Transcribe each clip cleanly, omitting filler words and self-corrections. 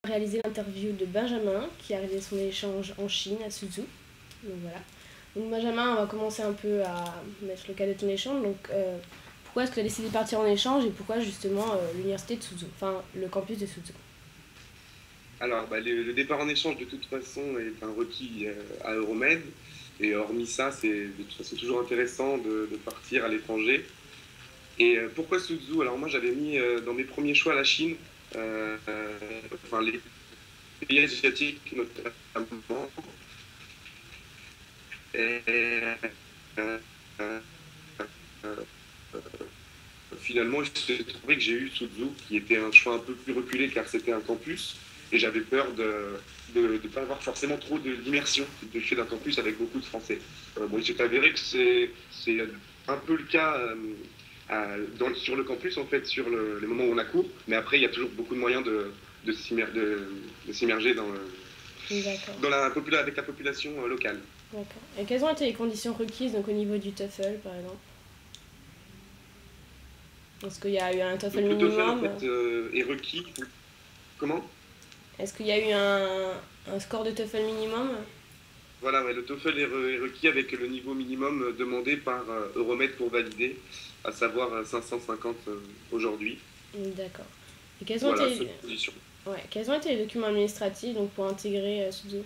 réalisé l'interview de Benjamin qui a réalisé son échange en Chine à Suzhou. Donc voilà. Donc Benjamin, on va commencer un peu à mettre le cas de ton échange. Donc pourquoi est-ce que tu as décidé de partir en échange et pourquoi justement l'université de Suzhou, enfin le campus de Suzhou? Alors, le départ en échange, de toute façon, est un requis à Euromed. Et hormis ça, c'est de toute façon toujours intéressant de partir à l'étranger. Et pourquoi Suzhou? Alors moi, j'avais mis dans mes premiers choix la Chine, enfin les pays asiatiques notamment. Et euh, euh, finalement, il s'est trouvé que j'ai eu Suzhou, qui était un choix un peu plus reculé car c'était un campus. Et j'avais peur de ne pas avoir forcément trop d'immersion de fait d'un campus avec beaucoup de Français. Bon, il s'est avéré que c'est un peu le cas sur le campus, en fait, sur les moments où on a cours. Mais après, il y a toujours beaucoup de moyens de s'immerger D'accord. avec la population locale. D'accord. Et quelles ont été les conditions requises donc, au niveau du TOEFL par exemple? Est-ce qu'il y a eu un TOEFL Donc le TOEFL, en minimum? fait, est requis. Comment? Est-ce qu'il y a eu un score de TOEFL minimum? Voilà, ouais, le TOEFL est requis avec le niveau minimum demandé par Euromed pour valider, à savoir 550 aujourd'hui. D'accord. Et quelles ont Voilà, été, seule condition. ouais, quels ont été les documents administratifs donc, pour intégrer Suzhou?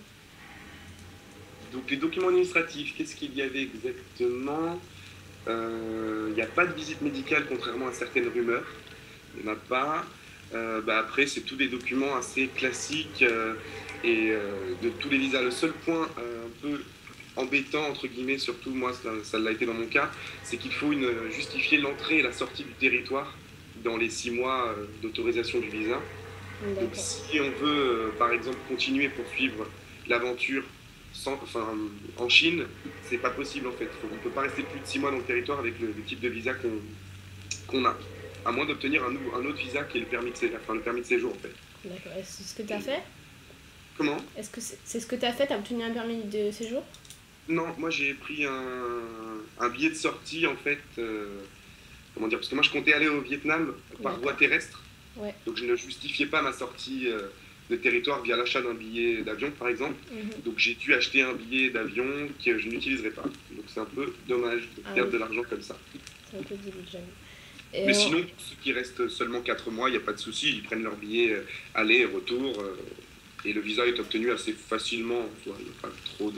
Donc les documents administratifs, qu'est-ce qu'il y avait exactement? Il n'y a pas de visite médicale, contrairement à certaines rumeurs. Il n'y en a pas. Après, c'est tous des documents assez classiques de tous les visas. Le seul point un peu embêtant, entre guillemets, surtout moi, ça l'a été dans mon cas, c'est qu'il faut justifier l'entrée et la sortie du territoire dans les 6 mois d'autorisation du visa. Donc D'accord. si on veut, par exemple, continuer poursuivre l'aventure en Chine, c'est pas possible en fait. On ne peut pas rester plus de 6 mois dans le territoire avec le type de visa qu'on a, à moins d'obtenir un autre visa qui est le permis de séjour en fait. D'accord. Est-ce que c'est ce que tu as fait? Comment? Est-ce que c'est ce que tu as fait? Tu as obtenu un permis de séjour? Non, moi j'ai pris un billet de sortie en fait. Comment dire? Parce que moi je comptais aller au Vietnam par voie D'accord. terrestre, Ouais. donc je ne justifiais pas ma sortie de territoire via l'achat d'un billet d'avion par exemple. Mhm. Donc j'ai dû acheter un billet d'avion que je n'utiliserai pas. Donc c'est un peu dommage de Ah perdre oui, de l'argent comme ça. c'est un peu débile, j'avoue. Et Mais sinon, pour ceux qui restent seulement 4 mois, il n'y a pas de souci, ils prennent leur billet aller et retour, et le visa est obtenu assez facilement, il n'y a pas trop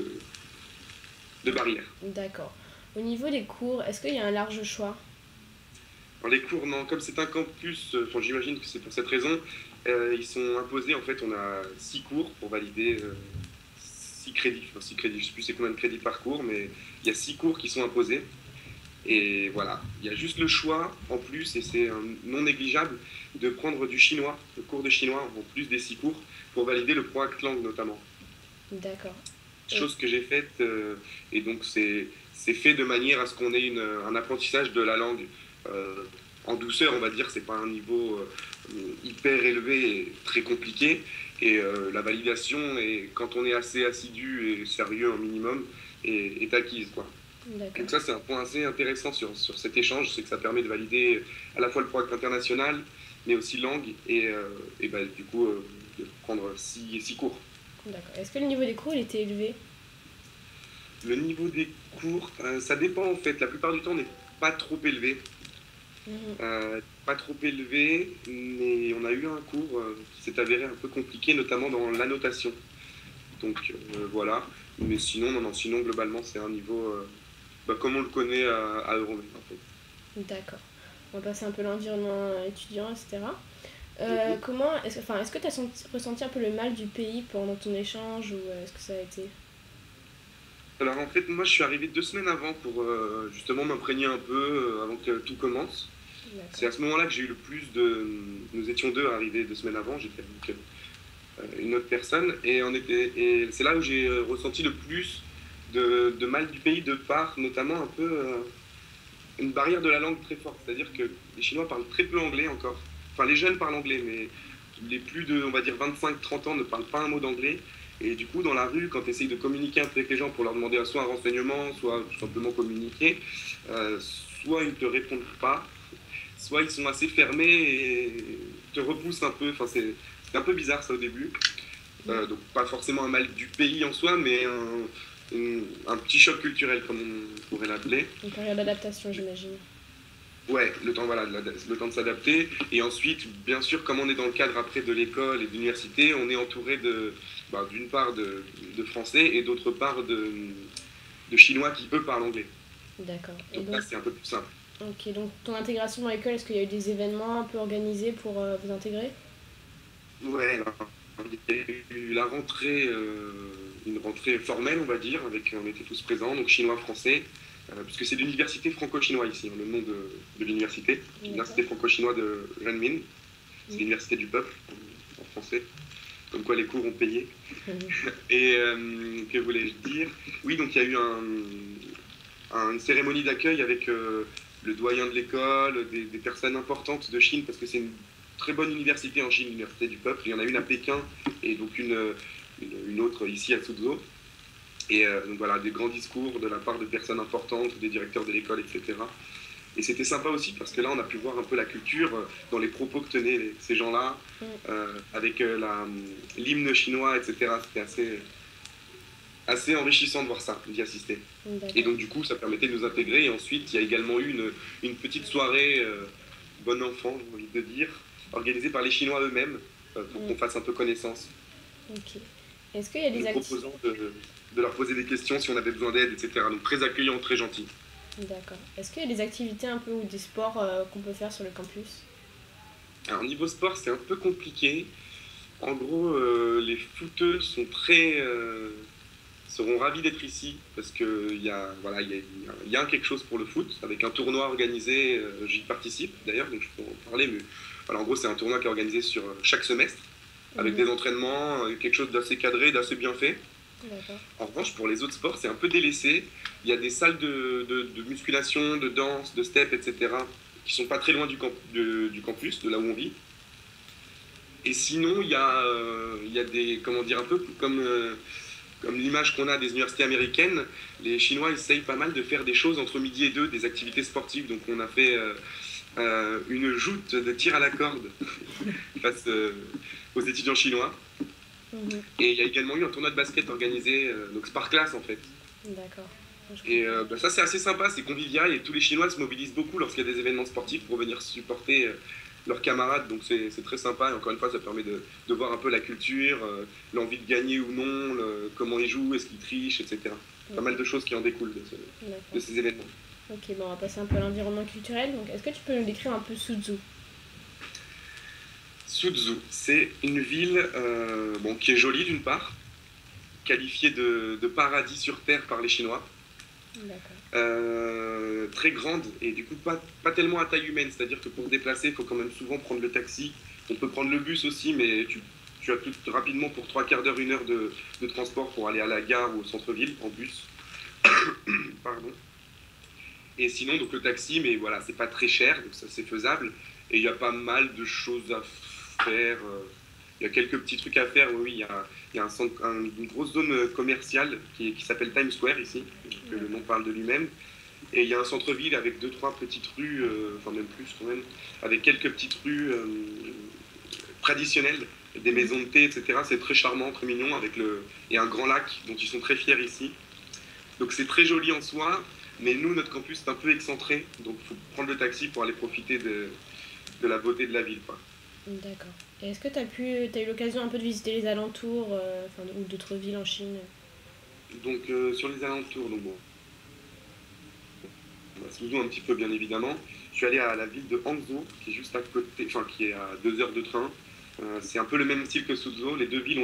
de barrières. d'accord. Au niveau des cours, est-ce qu'il y a un large choix? Dans les cours, non, comme c'est un campus, enfin, j'imagine que c'est pour cette raison, ils sont imposés, en fait, on a 6 cours pour valider 6 crédits. Enfin, 6 crédits, je ne sais plus c'est combien de crédits par cours, mais il y a 6 cours qui sont imposés. Et voilà, il y a juste le choix en plus, et c'est non négligeable, de prendre du chinois, le cours de chinois en plus des 6 cours, pour valider le ProAct Langue notamment. D'accord. Et Chose que j'ai faite, et donc c'est fait de manière à ce qu'on ait un apprentissage de la langue euh, en douceur, on va dire, c'est pas un niveau hyper élevé et très compliqué. Et la validation, quand on est assez assidu et sérieux un minimum, est acquise, quoi. d'accord. Donc ça, c'est un point assez intéressant sur cet échange, c'est que ça permet de valider à la fois le programme international, mais aussi langue, et du coup, de prendre 6 cours. D'accord. Est-ce que le niveau des cours il était élevé? Le niveau des cours, ça dépend en fait. La plupart du temps, on n'est pas trop élevé. Mhm. Pas trop élevé, mais on a eu un cours qui s'est avéré un peu compliqué, notamment dans l'annotation. Donc voilà. Mais sinon, non, non, sinon, globalement, c'est un niveau comme on le connaît à Euromed en fait. D'accord. On va passer un peu l'environnement étudiant, etc. Mhm. Est-ce que tu as ressenti un peu le mal du pays pendant ton échange ou est-ce que ça a été... Alors en fait, moi je suis arrivé 2 semaines avant pour justement m'imprégner un peu avant que tout commence. C'est D'accord. à ce moment-là que j'ai eu le plus de. Nous étions deux arrivés 2 semaines avant, j'étais avec une autre personne, et c'est là où j'ai ressenti le plus de mal du pays, de par notamment un peu une barrière de la langue très forte. C'est-à-dire que les Chinois parlent très peu anglais encore. Enfin, les jeunes parlent anglais, mais les plus de, on va dire, 25-30 ans ne parlent pas un mot d'anglais. Et du coup, dans la rue, quand tu essayes de communiquer un peu avec les gens pour leur demander soit un renseignement, soit tout simplement communiquer, soit ils ne te répondent pas, soit ils sont assez fermés et te repoussent un peu. Enfin, un peu bizarre ça au début. Donc pas forcément un mal du pays en soi, mais un petit choc culturel comme on pourrait l'appeler. Une période d'adaptation, j'imagine. Ouais, le temps, voilà, le temps de s'adapter. Et ensuite, bien sûr, comme on est dans le cadre après de l'école et de l'université, on est entouré d'une part de français et d'autre part de chinois qui, eux, parlent anglais. D'accord. Et Donc donc, là, c'est un peu plus simple. ok, donc ton intégration dans l'école, est-ce qu'il y a eu des événements un peu organisés pour vous intégrer? Ouais, alors, il y a eu la rentrée, une rentrée formelle, on va dire, on était tous présents, donc chinois, français, puisque c'est l'université franco-chinois ici, hein, le nom de l'université, l'université franco-chinois de Renmin, c'est l'université du peuple, en français, comme quoi les cours ont payé. Et que voulais-je dire? Oui, donc il y a eu une cérémonie d'accueil avec le doyen de l'école, des personnes importantes de Chine, parce que c'est une très bonne université en Chine, l'université du peuple. Il y en a une à Pékin et donc une autre ici à Suzhou. Et donc voilà, des grands discours de la part de personnes importantes, des directeurs de l'école, etc. Et c'était sympa aussi parce que là, on a pu voir un peu la culture dans les propos que tenaient ces gens-là, avec l'hymne chinois, etc. C'était assez enrichissant de voir ça, d'y assister. Et donc du coup, ça permettait de nous intégrer. Et ensuite, il y a également eu une petite soirée bon enfant, j'ai envie de dire, organisée par les Chinois eux-mêmes, pour qu'on fasse un peu connaissance. Ok. Est-ce qu'il y a des activités? Proposant de leur poser des questions si on avait besoin d'aide, etc. Donc très accueillant, très gentil. D'accord. Est-ce qu'il y a des activités un peu ou des sports qu'on peut faire sur le campus? Alors niveau sport, c'est un peu compliqué. En gros, les footeux seront ravis d'être ici parce qu'il y a quelque chose pour le foot avec un tournoi organisé. J'y participe d'ailleurs, donc je peux en parler. Mais voilà, en gros, c'est un tournoi qui est organisé sur chaque semestre avec des entraînements, quelque chose d'assez cadré, d'assez bien fait. En revanche, pour les autres sports, c'est un peu délaissé. Il y a des salles de musculation, de danse, de step, etc., qui sont pas très loin du campus, de là où on vit. Et sinon, il y a des, comment dire, un peu comme l'image qu'on a des universités américaines, les Chinois essayent pas mal de faire des choses entre midi et deux, des activités sportives. Donc on a fait une joute de tir à la corde face aux étudiants chinois. Et il y a également eu un tournoi de basket organisé, donc c'est par classe en fait. D'accord. Et ça c'est assez sympa, c'est convivial et tous les Chinois se mobilisent beaucoup lorsqu'il y a des événements sportifs pour venir supporter leurs camarades, donc c'est très sympa et encore une fois ça permet de voir un peu la culture, l'envie de gagner ou non, comment ils jouent, est-ce qu'ils trichent, etc. Pas mal de choses qui en découlent de ces événements. Ok, bon, on va passer un peu à l'environnement culturel, donc est-ce que tu peux nous décrire un peu Suzhou? Suzhou, c'est une ville qui est jolie d'une part, qualifiée de paradis sur terre par les Chinois. Très grande et du coup pas tellement à taille humaine, c'est-à-dire que pour se déplacer, il faut quand même souvent prendre le taxi. On peut prendre le bus aussi, mais tu as tout rapidement pour 3/4 d'heure, 1 heure de transport pour aller à la gare ou au centre-ville en bus. Pardon. Et sinon, donc le taxi, mais voilà, c'est pas très cher, donc ça c'est faisable. Et il y a pas mal de choses à faire. Il y a quelques petits trucs à faire, oui. Il y a une grosse zone commerciale qui s'appelle Times Square ici, que le nom parle de lui-même. Et il y a un centre-ville avec 2-3 petites rues, enfin même plus quand même, avec quelques petites rues traditionnelles, des maisons de thé, etc. C'est très charmant, très mignon, et un grand lac dont ils sont très fiers ici. Donc c'est très joli en soi, mais nous, notre campus est un peu excentré, donc il faut prendre le taxi pour aller profiter de la beauté de la ville, quoi. D'accord. Et est-ce que t'as eu l'occasion un peu de visiter les alentours, ou d'autres villes en Chine? Donc sur les alentours, donc bon, Suzhou un petit peu bien évidemment. Je suis allé à la ville de Hangzhou, qui est juste à côté, enfin qui est à 2 heures de train. C'est un peu le même style que Suzhou. Les deux villes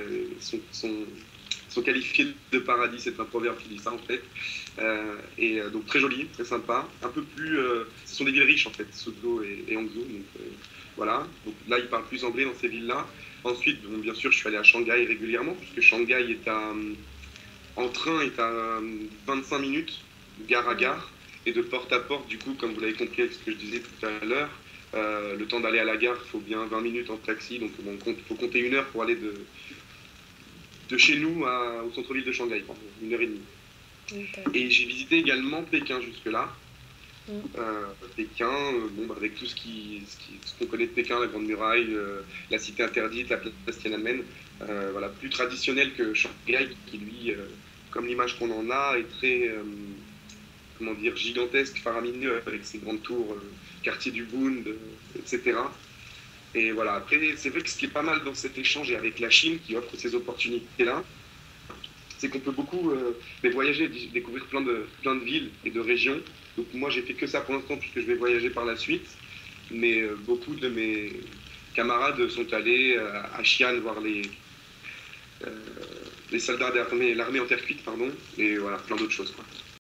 sont qualifiées de paradis, c'est un proverbe qui dit ça en fait. Donc très joli, très sympa. Un peu plus, ce sont des villes riches en fait, Suzhou et Hangzhou. Donc voilà. Donc là, ils parlent plus anglais dans ces villes-là. Ensuite, bon, bien sûr, je suis allé à Shanghai régulièrement, puisque Shanghai en train est à 25 minutes, gare à gare. Et de porte à porte, du coup, comme vous l'avez compris avec ce que je disais tout à l'heure, le temps d'aller à la gare, il faut bien 20 minutes en taxi. Donc bon, il faut compter 1 heure pour aller de chez nous au centre-ville de Shanghai, 1 heure et demie. Et j'ai visité également Pékin jusque-là. Pékin, bon, bah, avec tout ce qu'on connaît de Pékin, la Grande Muraille, la Cité Interdite, la place Tiananmen, voilà, plus traditionnel que Shanghai, qui lui, comme l'image qu'on en a, est très, comment dire, gigantesque, faramineux, avec ses grandes tours, quartier du Bund, etc. Et voilà, après, c'est vrai que ce qui est pas mal dans cet échange et avec la Chine, qui offre ces opportunités-là, c'est qu'on peut beaucoup voyager, découvrir plein de villes et de régions. Donc moi, j'ai fait que ça pour l'instant, puisque je vais voyager par la suite. Mais beaucoup de mes camarades sont allés à Xi'an voir euh, les soldats d'armée, l'armée en terre cuite, pardon, et voilà, plein d'autres choses, quoi.